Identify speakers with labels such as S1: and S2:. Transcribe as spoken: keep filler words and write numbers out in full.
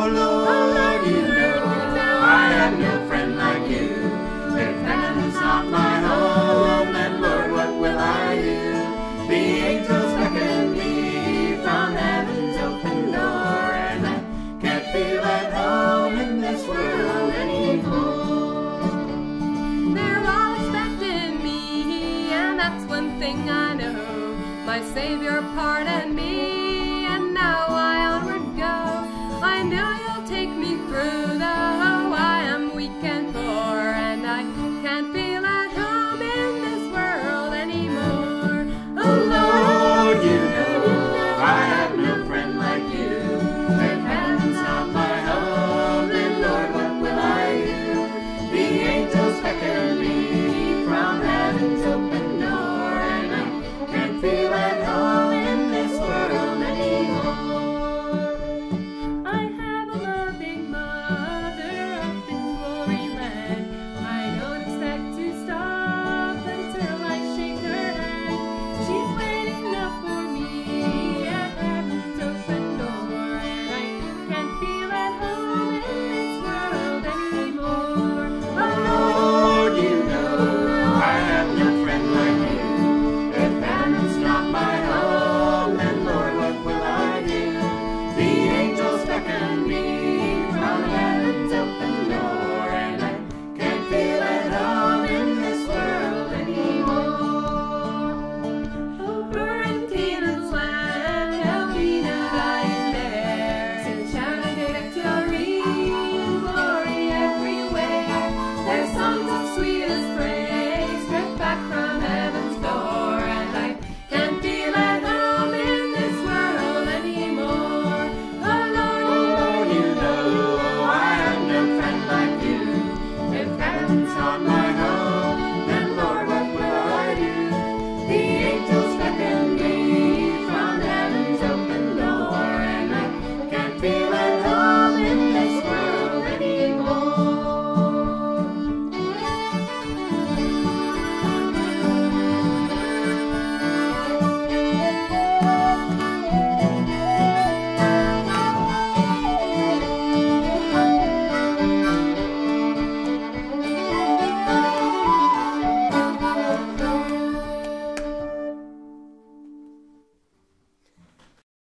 S1: Oh Lord, you know I have no friend like you. If heaven's not my home, then Lord, what will I do? The angels beckon me from heaven's open door, and I can't feel at home in this world anymore.
S2: They're all expecting me, and that's one thing I know. My Savior pardoned me, and now I onward go. I know you'll take me through the